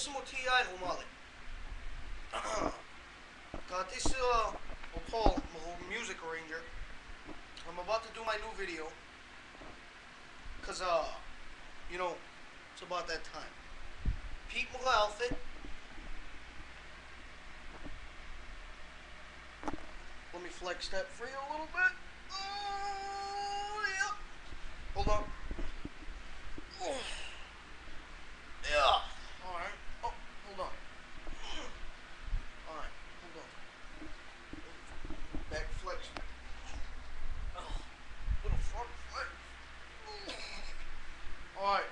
Bravissimo T.I. Romale. Got this, Paul, my whole music arranger. I'm about to do my new video. Cause, you know, it's about that time. Pete my outfit. Let me flex that for you a little bit. Oh, yeah. Hold on. Oh. Yeah. Alright. Oh, hold on. Alright, hold on. Back flex. Oh, little front flex. Alright.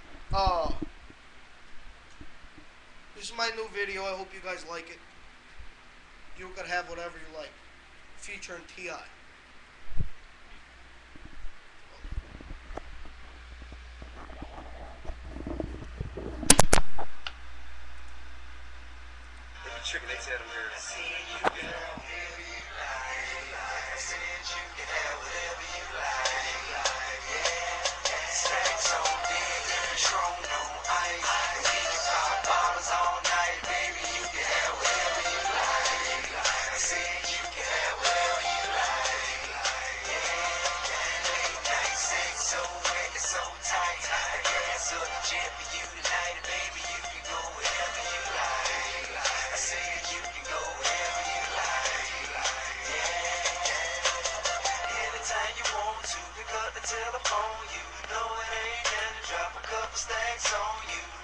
This is my new video. I hope you guys like it. You can have whatever you like. Featuring T.I. Trick, they tell them here. I said you can have whatever you like. I said you can have whatever you like. Yeah. Stacks on deck, Patron on ice. We can pop bottles all night, baby. You can have whatever you like. I said you can have whatever you like. Yeah. Late night sex so wet, it's so tight. I gas up the jet for you tonight, baby. You can go wherever you like. I said you can go wherever you like. Yeah. Anytime you want to, pick up the telephone. You know it ain't nothing to drop a couple stacks on you.